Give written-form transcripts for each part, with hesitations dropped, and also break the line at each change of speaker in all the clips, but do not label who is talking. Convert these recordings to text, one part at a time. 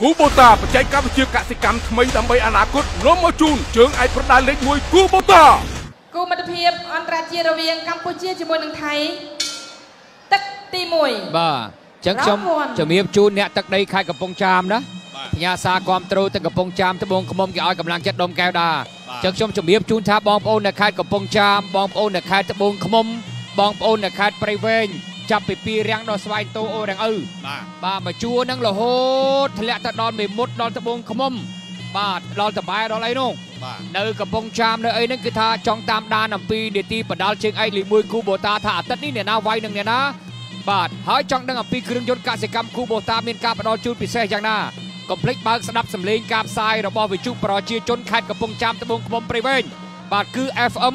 គូបូតាបច្ចេកវិទ្យាកសិកម្មថ្មីដើម្បីអនាគតនាំមកជូនជើងឯកប្រដាល់លេខ1គូបូតា
គូមិត្តភាពអន្តរជាតិរវាងកម្ពុជាជាមួយនឹងថៃទឹកទី1
បាទចឹងខ្ញុំជំរាបជូនអ្នកទឹកដីខេត្តកំពង់ចាមណាផ្ញើសារគាំទ្រទៅកំពង់ចាមត្បូងឃ្មុំគេឲ្យកម្លាំងចិត្តដុំកែវដាចឹងខ្ញុំជំរាបជូនថាបងប្អូននៅខេត្តកំពង់ចាមបងប្អូននៅខេត្តត្បូងឃ្មុំបងប្អូននៅខេត្តព្រៃវែងចាប់ពីពីរាំងដល់ស្វាយតូអូរាំងឪបាទមកជួរនឹងរហូតធ្លាក់ទៅដល់មេមត់ដល់ត្បូងឃ្មុំបាទដល់តបែដល់អីនោះនៅកំពង់ចាមនៅអីហ្នឹងគឺថាចង់តាមដានអំពីនីតិបដាល់ជើងឯកលេខ1គូបូតាថាអាទិត្យនេះអ្នកណាវាយនឹងអ្នកណាបាទហើយចង់ដឹងអំពីគ្រឿងយន្តកសិកម្មគូបូតាមានការផ្ដល់ជូនពិសេសយ៉ាងណាកុំភ្លេចបើកស្ដាប់សម្លេងការផ្សាយរបស់វិទ្យុប្រជាជនខេត្តកំពង់ចាមត្បូងឃ្មុំព្រៃវែងបាទគឺ FM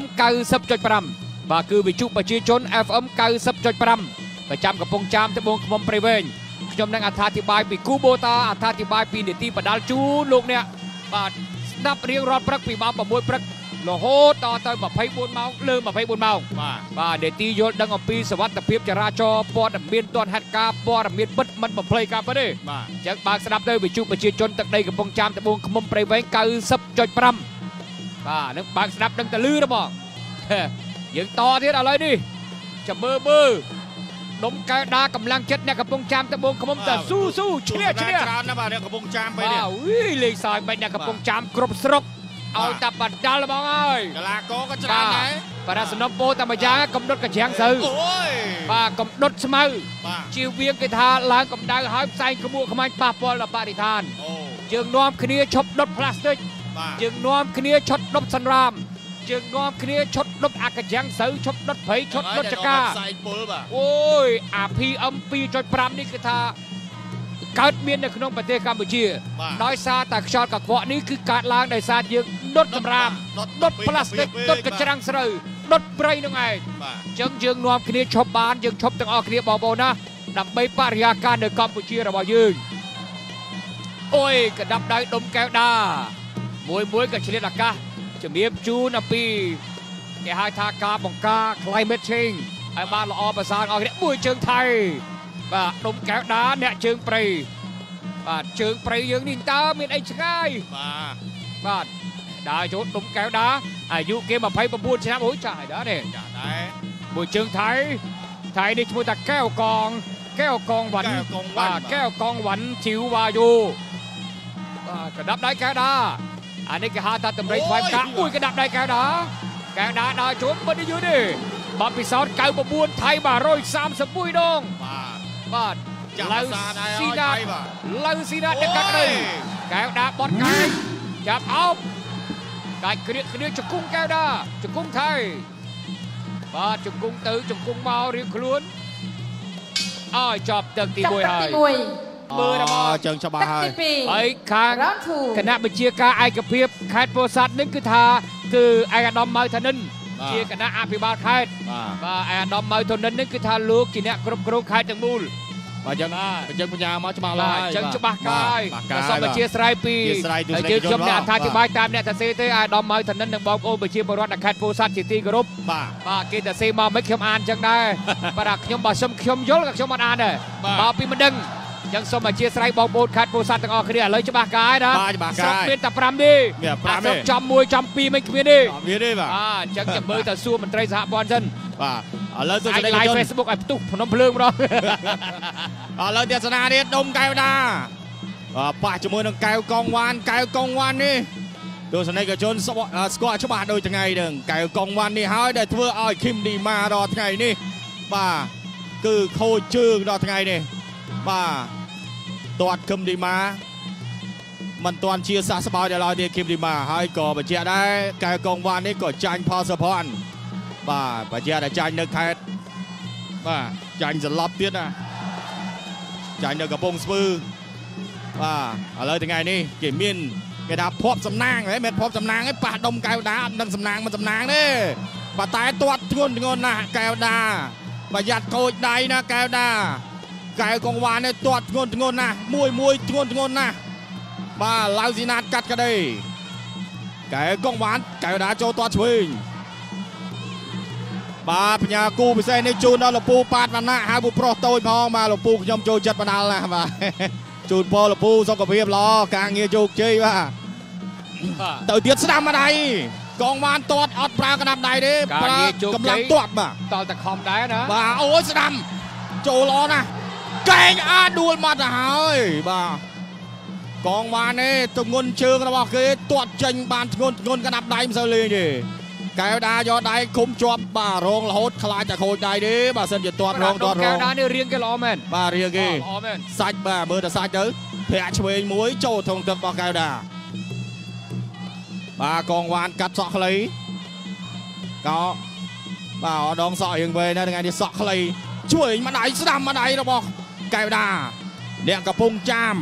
90.5 បាទគឺវិទ្យុប្រជាជន FM 90.5 ប្រចាំកំពង់ចាមត្បូងឃ្មុំព្រៃវែងខ្ញុំនឹងអត្ថាធិប្បាយពីគូបូតាអត្ថាធិប្បាយពីនីតិបដាល់ជូនលោកអ្នកបាទស្ដាប់រៀងរាល់ព្រឹកពីម៉ោង6ព្រឹករហូតដល់ទៅ24ម៉ោងលើ24ម៉ោងបាទនីតិយល់ដឹងអំពីសវត្ថិភាពចរាចរណ៍ព័ត៌មានទាន់ហេតុការណ៍ព័ត៌មានពិតមិនបំភ្លៃការពិតទេបាទអញ្ចឹងបើកស្ដាប់ទៅវិទ្យុប្រជាជនទឹកដីកំពង់ចាមត្បូងឃ្មុំព្រៃវែង 90.5 បាទនឹងបើកស្ដាប់ដឹងតែលឺទេបងយើងតទៀតឥឡូវនេះចាំមើលដុំកែវដាកម្លាំងចិត្តអ្នកកំពង់ចាមត្បូងឃ្មុំតស៊ូឈ្នះ
ច្រើនណាស់បាទអ្នកកំពង់ចាមពេលនេះ
លេងសើចបាច់អ្នកកំពង់ចាមគ្រប់ស្រុកឲ្យតែបដាល់បងអើយក
ីឡាករក៏ច្រើនដែរ
បារសំណពោតែមួយយ៉ាងកំដុតកញ្ចាំងស្រូវបាទកំដុតស្មៅជៀវវាងគេថាឡើងកម្ដៅហើយផ្សែងក្បួនខ្មាញ់ប៉ះពាល់ដល់បរិស្ថានយើងនាំគ្នាឈប់ដុតផ្លាស្ទិកយើងនាំគ្នាឈប់ដុតសន្រាមយើងនាំគ្នាឈប់ដុតអាកញ្ចាំងស្រូវឈប់ដុតព្រៃឈប់ដុតចកាអូយអា PM 2.5 នេះគឺថាកើតមាននៅក្នុងប្រទេសកម្ពុជាដោយសារតែខ្យល់កខ្វក់នេះគឺកើតឡើងដោយសារយើងដុតសម្រាមដុតផ្លាស្ទិកដុតកញ្ច្រាំងស្រូវដុតព្រៃនឹងឯងអញ្ចឹងយើងនាំគ្នាឈប់បានយើងឈប់ទាំងអស់គ្នាបងប្អូនណាដើម្បីបរិយាកាសនៅកម្ពុជារបស់យើងអូយកដាប់ដៃដុំកែវដាមួយក៏ឆ្លៀតអាកាសជំរាបជូនអំពីគេហៅថាការបង្ការ climate change ឲ្យបានល្អប្រសើរអស់គ្នាមួយជើងថៃបាទដុំកែវដាអ្នកជើងព្រៃបាទជើងព្រៃយើងនេះតើមានអីឆ្ងាយបាទដើរចូលដុំកែវដាអាយុគេ29ឆ្នាំអូយចាស់ហើយដែរមួយជើងថៃនេះឈ្មោះថាកែវកងវ៉ាន់បាទកែវកងវ៉ាន់ជីវវ៉ាយូបាទកដាប់ដៃកែវដាអានេះគេហៅថាតម្រៃថ្វាយផ្កាមួយកដាប់ដៃកែវដាដើរចូលមិនយូរទេបាទពិសោធន៍99ថៃ131ដងបាទឡៅស៊ីណាដឹកកាត់ដីកែវដាបត់កាយចាប់អោបកាយគ្រាកគ្នាជង្គង់កែវដាជង្គង់ថៃបាទជង្គង់ទៅជង្គង់មករៀងខ្លួនឲ្យចប់ទឹកទី1ហើយមើលដល់
ចឹងច្បាស់
ហើយខាងគណៈបញ្ជាការឯកភាពខេត្តពោធិ៍សាត់នេះគឺថាគឺឯកឧត្តមម៉ៅថានិនជាគណៈអភិបាលខេត្តបាទឯកឧត្តមម៉ៅថានិននេះគឺថាលោកជាអ្នកគ្រប់គ្រងខេត្តទាំងមូល
បាទចឹងបញ្ញាមកច្បាស់ឡើយ
ចឹងច្បាស់កាយសូមអធិស្ឋានពីយើងខ្ញុំអ្នកអត្ថាធិប្បាយតាមអ្នកសរសេរទេឯកឧត្តមម៉ៅថានិននិងបងប្អូនប្រជាពលរដ្ឋនៅខេត្តពោធិ៍សាត់ជាទីគោរពបាទគេសរសេរមកមិនខ្ញុំអានចឹងដែរបាទខ្ញុំបើខ្ញុំយល់ក៏ខ្ញុំអត់អានដែរបើពីមិនដឹងចឹងសូមអធិស្ឋានបងប្អូនខេត្តពោធិ៍សាត់ទាំងអស់គ្នាឥឡូវច្បាស់កាយណាស្រុកមានតែ5ទេស្រុកចំ1ចំ2មិនគ្មានទេ
បាទ
អញ្ចឹងចាំមើលទៅសួរមន្ត្រីសហព័ន្ធសិន
បាទឥឡូវទស្សនិកជន
live Facebook ឲ្យផ្ទុះភ្នំភ្លើងម្ដង
ឥឡូវទស្សនានេះដុំកែវដាប៉ះជាមួយនឹងកែវកងវ៉ាន់នេះទស្សនិកជនស្គាល់ច្បាស់ដូចថ្ងៃហ្នឹងកែវកងវ៉ាន់នេះហើយដែលធ្វើឲ្យឃឹមឌីម៉ាដល់ថ្ងៃនេះបាទគឺខូចជើងដល់ថ្ងៃនេះបាទទាត់ឃឹមឌីម៉ាមិនទាន់ជាសះស្បើយដល់ឡើយទេឃឹមឌីម៉ាហើយក៏បញ្ជាក់ដែរកែវកងវ៉ាន់នេះក៏ចាញ់ផលសុភ័ណ្ឌបាទបញ្ជាក់តែចាញ់នៅខេត្តបាទចាញ់សន្លប់ទៀតណាចាញ់នៅកំពង់ស្ពឺបាទឥឡូវថ្ងៃនេះគេមានគេថាភ័ព្វសំណាងហ៎មិនភ័ព្វសំណាងទេប៉ះដុំកែវដាអត់ដឹងសំណាងមិនសំណាងទេបាទតែទាត់ធ្ងន់ណាស់កែវដាប្រយ័ត្នកូចដៃណាកែវដាកែវកងវ៉ាន់នេះទាត់ធ្ងន់ណាស់មួយធ្ងន់ណាស់បាទឡៅស៊ីណាតកាត់ក្តីកែវកងវ៉ាន់កែវដាចូលទាត់ឆ្វេងបាទបញ្ញាគូពិសេសនេះជូនដល់លោកពូប៉ាតវណ្ណៈហៅពូប្រុសតូចផងបាទលោកពូខ្ញុំចូលចិត្តបណ្ដាលណាស់បាទจูนพอลปูសុខភាពល្អការងារជោគជ័យបាទទៅទៀតស្ដាំមកដៃកងវ៉ាន់ទាត់អត់ប្រើកណ្ដាប់ដៃទេប្រើកម្លាំងទាត់បាទ
តតែខំដែរណា
បាទអូយស្ដាំចូលល្អណាស់កែងដួលមកទៅហើយបាទកងវ៉ាន់នេះទម្ងន់ជើងរបស់គេទាត់ចេញបានធ្ងន់កណ្ដាប់ដៃមិនសូវលេងទេកែវដាយកដៃគុំជាប់បាទរងរហូតខ្លាចតែខូចដៃទេបើសិនជាទាត់រងទាត់រង
កែវដានេះរៀងគេល្អមែន
បាទរៀងគេ
ល្អមែន
សាច់បាទមើលតែសាច់ទៅប្រាក់ឆ្វេងមួយចូលធំទឹករបស់កែវដាបាទកងវ៉ាន់កាត់សក់ខ្លីកោបាទដងសក់រៀងវែងណាថ្ងៃនេះសក់ខ្លីជួយមកដៃស្ដាំមកដៃរបស់កែវដាអ្នកកំពុងចាម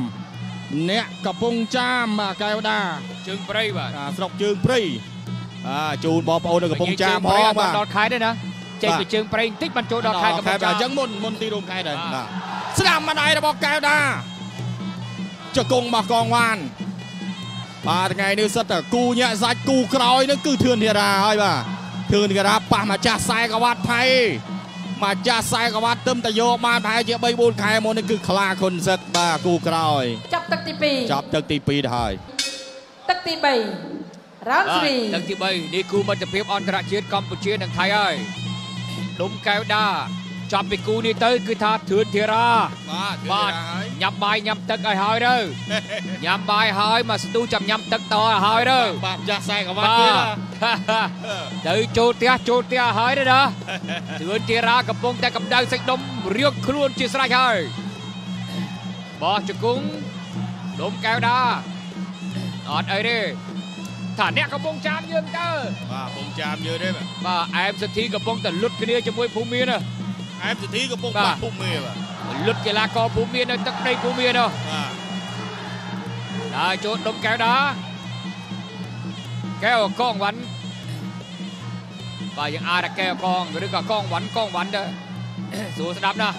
បាទកែវដា
ជើងព្រៃបាទ
ស្រុកជើងព្រៃជូនបងប្អូននៅកំពង់ចាមផង
បាទដល់ខែទេណាចេញពីជើងព្រៃបន្តិចបានចូលដល់ខែកំពង់ចាម
អញ្ចឹងមុនទីរួមខែដែរបាទស្ដាំមកដៃរបស់កែវដាជង្គង់របស់កងវ៉ាន់បាទថ្ងៃនេះសិតតែគូញាក់សាច់គូក្រោយនឹងគឺធឿនធារាហើយបាទធឿនធារាប៉ះម្ចាស់ខ្សែក្រវ៉ាត់ថៃម្ចាស់ខ្សែក្រវ៉ាត់ទឹមតែយកបានប្រហែលជា 3-4 ខែមុននេះគឺខ្លាគុណសិតបាទគូក្រោយ
ចាប់ទឹកទី2
ចាប់ទឹកទី2ទៅហើយ
ទឹកទី3រ៉ាន់ស្រី
ទឹកទី3នេះគូមិត្តភាពអន្តរជាតិកម្ពុជានិងថៃហើយដុំកែវដាចាប់ពីគូនេះទៅគឺថាធឿនធារា
បាទ
ញ៉ាំបាយញ៉ាំទឹកឲ្យហើយទៅញ៉ាំបាយហើយមកស្ទូចាំញ៉ាំទឹកតឲ្យហើយទៅ
បាទចាស់ខ្សែក្រវ៉ាត់ទៀត
ទៅចូលផ្ទះហើយទៅណាធឿនធារាកំពុងតែកម្ដៅសាច់ដុំរៀងខ្លួនជាស្រេចហើយបោះជង្គង់ដុំកែវដាអត់អីទេថាអ្នកកំពុងចាមយើងទៅ
បាទកំពុងចាមយើងទេ
បាទអែមសិទ្ធិកំពុងតែលុតគ្នាជាមួយភូមិមានណា
អែមសិទ្ធិកំពុងបាត់ភូមិមានបាទ
លុតកីឡាករភូមិមាននៅទឹកដីភូមិមាននោះ
បាទ
ដើរចូលដុំកែវដាកែវកងវ៉ាន់បាទយើងអាចកែវកងឬក៏កងវ៉ាន់ទៅស្រួលស្ដាប់ណា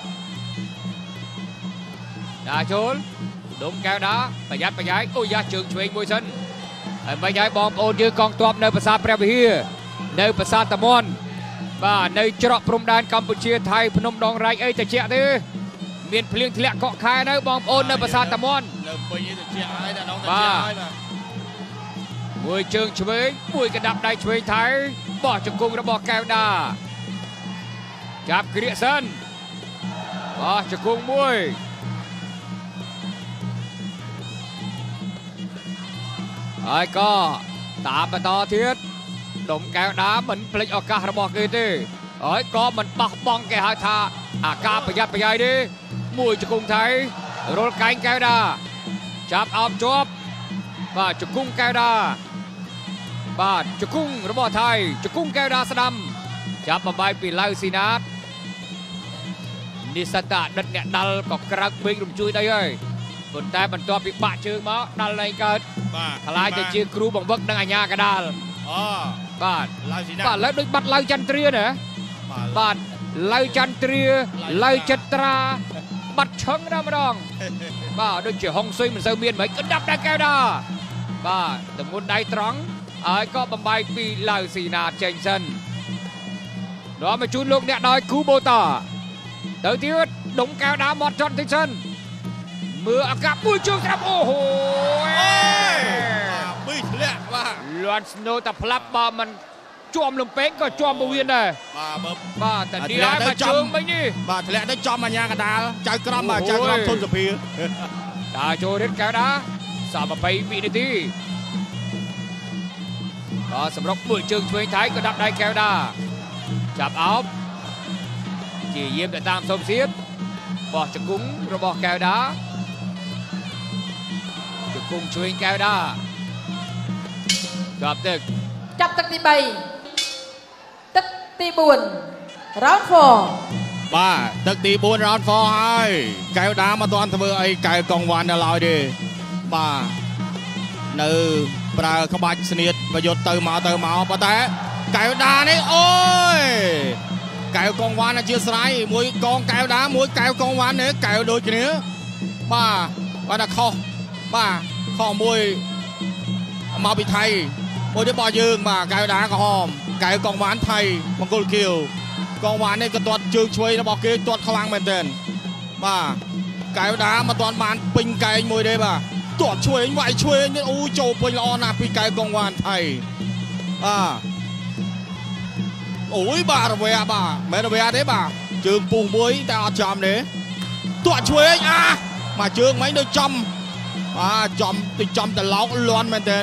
ដើរចូលដុំកែវដាប្រយ័ត្នអូយ៉ាជើងឆ្វេងមួយសិនហើយមិនឲ្យបងប្អូនយើងកងទ័ពនៅប្រាសាទព្រះវិហារនៅប្រាសាទតាមាន់បាទនៅច្រកព្រំដែនកម្ពុជាថៃភ្នំដងរែកអីតិចទេមានភ្លៀងធ្លាក់កក់ខែនៅបងប្អូននៅប្រាសាទតាមាន់
នៅពេញអីតិចហើយតែដងតិចហើយបាទ
មួយជើងឆ្វេងមួយកណ្ដាប់ដៃឆ្វេងថៃបោះជង្គង់របស់កែវដាចាប់គ្រាកសិនបោះជង្គង់មួយហើយក៏តាមបន្តទៀតដុំកែវដាមិនភ្លេចឱកាសរបស់គេទេហើយក៏មិនបោះបង់គេហៅថាអាការប្រយ័ត្នប្រយែងទេមួយជង្គង់ថៃរលកែងកែវដាចាប់អោបជាប់បាទជង្គង់កែវដាបាទជង្គង់របស់ថៃជង្គង់កែវដាស្ដាំចាប់បំបាយពីឡៅស៊ីណាតនេះសត្វដិតអ្នកដាល់ក៏ក្រើកពេករំជួយដីហើយប៉ុន្តែបន្ទាប់ពីបាក់ជើងមកដាល់លែងកើតខ្លាចទៅជាគ្រូបង្វឹកនឹងអាញាកដាលបាទបាទលើដូចបាត់ឡៅចន្ទ្រាណាបាទឡៅចន្ទ្រាឡៅចិត្រាបាត់ឆឹងណាម្ដងបាទដូចជាហុងស៊ុយមិនសូវមានមិនក្តាប់ដៃកែវដាបាទទម្ងន់ដៃត្រង់ហើយក៏បំបាយពីឡៅស៊ីណាតចេញសិនដល់មកជូនលោកអ្នកដោយគូបូតាទៅទៀតដុំកែវដាមាត់ចត់តិចសិនមើលអាកាសមួយជើងស្រាប់អូហូ
ពីធ្លាក់បាទ
លន់ស្នូតែផ្លាប់បើមិនជាប់លំពេងក៏ជាប់ពវៀនដែរបាទតែនេះហើយមកជើងមិញនេះ
បាទធ្លាក់ទៅចំអាញាកដាលចៅក្រមបាទចៅក្រមធនសុភា
តាចូលរិតកែវដា32វិនាទីបាទសម្រុកមួយជើងឆ្វេងថៃក៏ដាក់ដៃកែវដាចាប់អោបជាយាមទៅតាមសុំសៀតបោះជង្គង់របស់កែវដាជង្គង់ឆ្វេងកែវដាចាប់ទឹក
ទី3ទឹកទី4 round 4
បាទទឹកទី4 round 4ហើយកែវដាមិនទាន់ធ្វើអីកែវកងវ៉ាន់នៅឡើយទេបាទនៅប្រើក្បាច់ស្នៀតប្រយុទ្ធទៅមកប៉ុន្តែកែវដានេះអូយកែវកងវ៉ាន់អធិស្ឋានមួយកងកែវដាមួយកែវកងវ៉ាន់នេះកែវដូចគ្នាបាទតែខុសបាទខុសមួយមកពីថៃមួយនេះរបស់យើងបាទកែវដាក្រហមកែវកងវ៉ាន់ថៃមង្គលគៀវកងវ៉ាន់នេះក៏ទាត់ជើងឆ្វេងរបស់គេទាត់ខ្លាំងមែនទែនបាទកែវដាមកតាន់បានពេញកែងមួយទេបាទទាត់ឆ្វេងវាយឆ្វេងអូចូលពេញល្អណាស់ពីកែវកងវ៉ាន់ថៃអូយបាទរវែបាទមិនរវែទេបាទជើងពុះមួយតែអត់ចំទេទាត់ឆ្វេងមកជើងមិញដូចចំចំតិចចំតឡោកលន់មែនតើ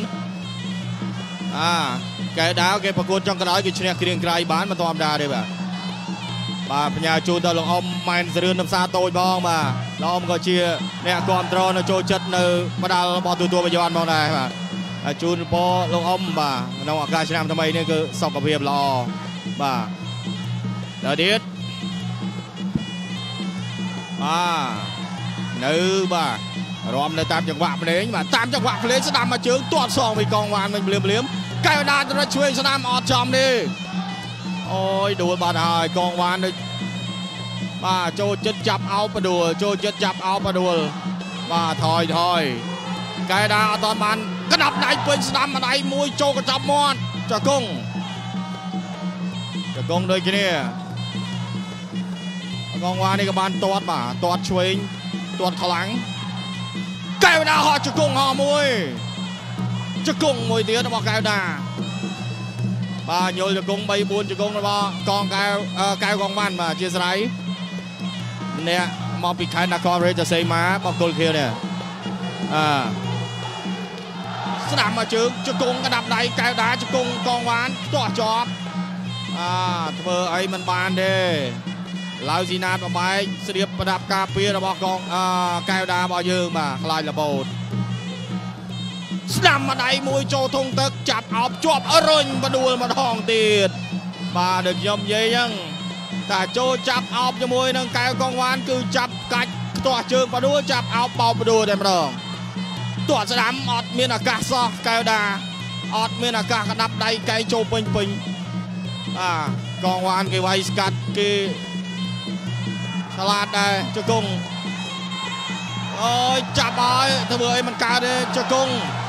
កែដាវគេប្រកួតចុងក្រោយគេឈ្នះគ្រៀងក្រៃបានមិនធម្មតាទេបាទបញ្ញាជូនទៅលោកអ៊ំម៉ែនសរឿននំសាតូចបងបាទលោកអ៊ំក៏ជាអ្នកគ្រប់គ្រងនៅចូលចិត្តនៅបដាល់របស់ទូវិទ្យាផងដែរបាទជូនពរលោកអ៊ំបាទក្នុងឱកាសឆ្នាំថ្មីនេះគឺសុខភាពល្អបាទដល់ទៀតនៅបាទរំនៅតាមចង្វាក់ភ្លេងបាទតាមចង្វាក់ភ្លេងស្ដាំមកជើងទាត់សងពីកងវ៉ាន់វិញភ្លាមកែវដាទៅឆ្វេងស្ដាំអត់ចំទេអូយដួលបាត់ហើយកងវ៉ាន់ដូចបាទចូលចិត្តចាប់អោបបដួលចូលចិត្តចាប់អោបបដួលបាទថយកែដាអត់តាន់បានក្តាប់ដៃពេញស្ដាំដៃមួយចូលកញ្ចប់មាត់ចកុងដូចគ្នាកងវ៉ាន់នេះក៏បានទាត់បាទទាត់ឆ្វេងទាត់ខ្លាំងកែវដាហោះចកុងហោះមួយចកុងមួយទៀតរបស់កែវដាបាទញយចកុង 3-4 ចកុងរបស់កងកែវកងវ៉ាន់បាទជាស្រ័យអ្នកមកពីខេត្តនគររាជសីមាមកគល់ខៀវនេះស្ដាំមកជើងចកុងក្តាប់ដៃកែវដាចកុងកងវ៉ាន់ទាស់ជាប់ធ្វើអីមិនបានទេឡាវស៊ីណាតបបែកស្រៀបប្រដាប់ការពាររបស់កងកែវដារបស់យើងបាទខ្លាចរបូតស្ដាំម្ដាយមួយចូលធុងទឹកចាប់អោបជាប់រុញបដួលម្ដងទៀតបាទដូចខ្ញុំនិយាយអញ្ចឹងតែចូលចាប់អោបជាមួយនឹងកែវកងវ៉ាន់គឺចាប់កាច់ផ្ទាស់ជើងបដួលចាប់អោបបោបដួលតែម្ដងទាត់ស្ដាំអត់មានឱកាសសោះកែវដាអត់មានឱកាសក្តាប់ដៃកែងចូលពេញកងវ៉ាន់គេវាយស្កាត់គេឆ្លាតដែរចកុងអូយចាប់ហើយធ្វើអីមិនកើតទេចកុង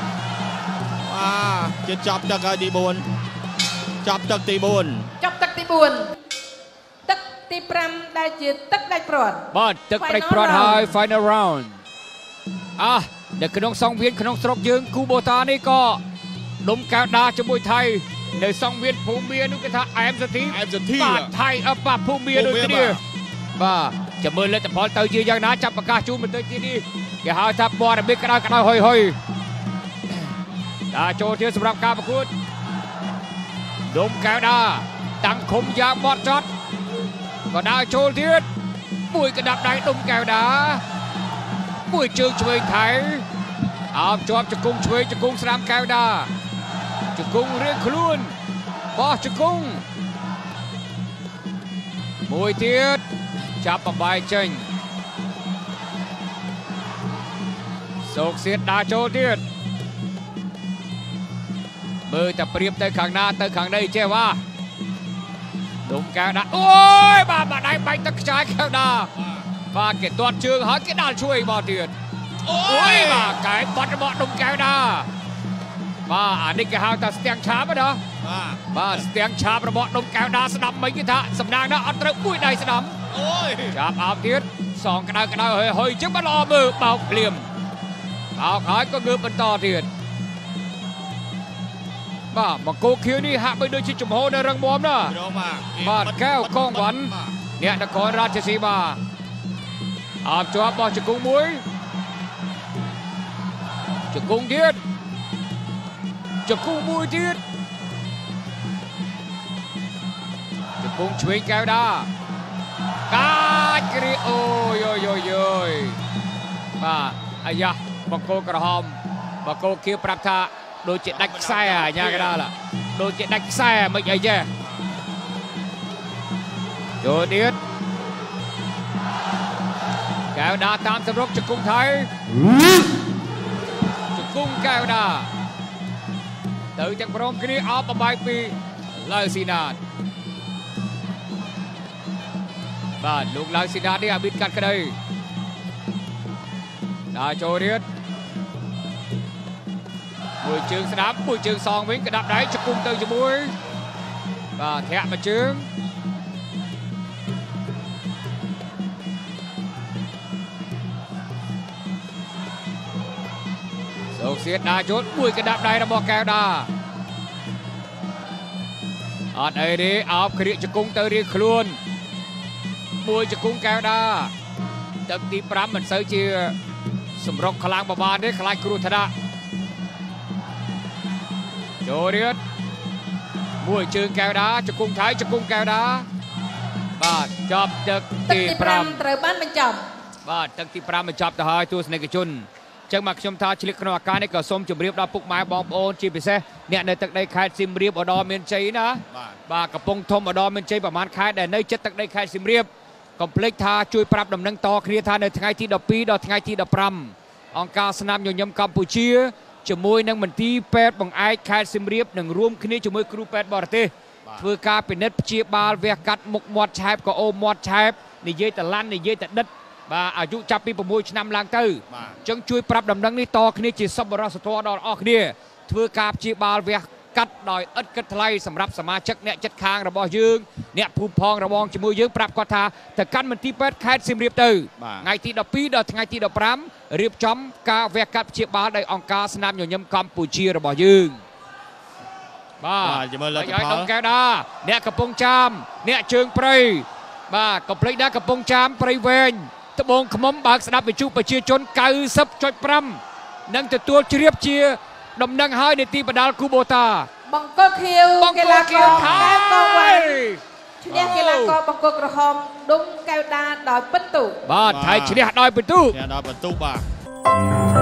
ជាចាប់ទឹកហើយទី4ចាប់ទឹកទី4
ចាប់ទឹកទី4ទឹកទី5ដែលជាទឹកដាច់ព្រាត់
បាទទឹកដាច់ព្រាត់ហើយ final round នៅក្នុងសង្វៀនក្នុងស្រុកយើងគូបូតានេះក៏ដុំកែវដាជាមួយថៃនៅសង្វៀនភូមានោះគេថាអែមសធីបាទថៃបាទភូមាដូចគ្នាបាទចាំមើលលទ្ធផលទៅជាយ៉ាងណាចាប់ប្រកាសជូនបន្តិចទៀតនេះគេហៅថាព័ត៌មានក្តៅហុយចូលទៀតសម្រាប់ការប្រកួតដុំកែវដាតាំងឃុំយ៉ាងបត់ចត់ក៏ដើរចូលទៀតមួយកណ្ដាប់ដៃដុំកែវដាមួយជើងឆ្វេងថៃអោបជាប់ជង្គង់ឆ្វេងជង្គង់ស្ដាំកែវដាជង្គង់រៀងខ្លួនបោះជង្គង់មួយទៀតចាប់បំបាយចេញសោកសៀតដើរចូលទៀតមើលតែព្រៀបទៅខាងណាទៅខាងនេះចេះវ៉ាដុំកែវដាអូយបាទដៃបាច់ទឹកខ្ចាយកែវដាបាទគេទាត់ជើងហើយគេដាល់ជួយមកទៀតអូយបាទកែបាត់របស់ដុំកែវដាបាទអានេះគេហៅថាស្ទាំងឆាបណាបាទស្ទាំងឆាបរបស់ដុំកែវដាស្ដាប់មិញគេថាសំណាងណាអត់ត្រូវមួយដៃស្ដាំអូយចាប់អោបទៀតសងក្តៅហុយចឹងបានល្អមើលបោកភ្លាមបោកហើយក៏ងើបបន្តទៀតបាទមកគោខៀវនេះហាក់បីដូចជាចំហនៅរឹងមាំណាបាទកែវកងវ៉ាន់អ្នកនគររាជសីមាអោបជាប់បោះជង្គង់មួយជង្គង់ទៀតជង្គង់មួយទៀតជង្គង់ឆ្វេងកែវដាកាចគ្រីអូយបាទអាយ៉ាបង្គោលក្រហមបង្គោលខៀវប្រាប់ថាដូចជាដាច់ខ្សែអាញាកដាលដូចជាដាច់ខ្សែមិនអីចេះចូលទៀតកែវដាតាមសម្រុកជង្គង់ថៃជង្គង់កែវដាទៅទាំងព្រមគ្នាអោបបំបាយពីឡាវស៊ីណាតបាទលោកឡាវស៊ីណាតនេះអាប៊ីតកាត់ក្តីដើរចូលទៀតមួយជើងស្ដាប់មួយជើងសងវិញក្តាប់ដៃជង្គង់ទៅជាមួយបាទធាក់មួយជើងសូកសៀតដាចូលមួយកណ្ដាប់ដៃរបស់កែវដាអត់អីទេអោបគ្រាកជង្គង់ទៅរៀងខ្លួនមួយជង្គង់កែវដាទឹកទី5មិនសូវជាសម្រុកខ្លាំងបបានទេខ្លាចគ្រោះថ្នាក់ចូលរៀតមួយជើងកែវដាជង្គង់ថៃជង្គង់កែវដាបាទចប់ទឹកទី5
ត្រូវបានបញ្ចប់
បាទទឹកទី5បញ្ចប់ទៅហើយទស្សនិកជនចឹងមកខ្ញុំថាឆ្លៀកក្នុងឱកាសនេះក៏សូមជម្រាបដល់ពុកម៉ែបងប្អូនជាពិសេសអ្នកនៅទឹកដីខេត្តសៀមរាបឧត្តរមានជ័យណាបាទកំពង់ធំឧត្តរមានជ័យប្រហែលខេត្តដែលនៅជិតទឹកដីខេត្តសៀមរាបកុំភ្លេចថាជួយប្រាប់ដំណឹងតគ្នាថានៅថ្ងៃទី12ដល់ថ្ងៃទី15អង្គការស្នាមញញឹមកម្ពុជាជាមួយនឹងមន្ទីរពេទ្យបង្អែកខេត្តសៀមរាបនឹងរួមគ្នាជាមួយគ្រូពេទ្យបរទេសធ្វើការពិនិត្យព្យាបាលវះកាត់មុខមាត់ឆែបក៏អូមាត់ឆែបនិយាយតឡាន់និយាយតដិតបាទអាយុចាប់ពី6ឆ្នាំឡើងទៅអញ្ចឹងជួយប្រាប់ដំណឹងនេះតគ្នាជាសប្បុរសធម៌ដល់អស់គ្នាធ្វើការព្យាបាលវះកាត់ដោយឥតគិតថ្លៃសម្រាប់សមាជិកអ្នកចិត្តខាងរបស់យើងអ្នកភូមិផងរបងជាមួយយើងប្រាប់គាត់ថាទៅកាន់មន្ទីរពេទ្យខេត្តសៀមរាបទៅថ្ងៃទី12ដល់ថ្ងៃទី15រៀបចំការវះកាត់ព្យាបាលដោយអង្គការស្នាមញញឹមកម្ពុជារបស់យើងបាទជាមួយលទ្ធផលដល់កែវដាអ្នកកំពង់ចាមអ្នកជើងព្រៃបាទកុំភ្លេចដែរកំពង់ចាមព្រៃវែងត្បូងឃ្មុំបើកស្ដាប់វិទ្យុប្រជាជន 90.5 នឹងទទួលជ្រាបជាដំណឹងហើយនីតិបដាលគូបូតា
បង្គោលខៀវកីឡាករកែវកងវ៉ាន់ឈ្នះកីឡាករបង្គោលក្រហមដុំកែវដាដោយពិន្ទុ
បាទថៃឈ្នះដោយពិន្ទុ
បាទ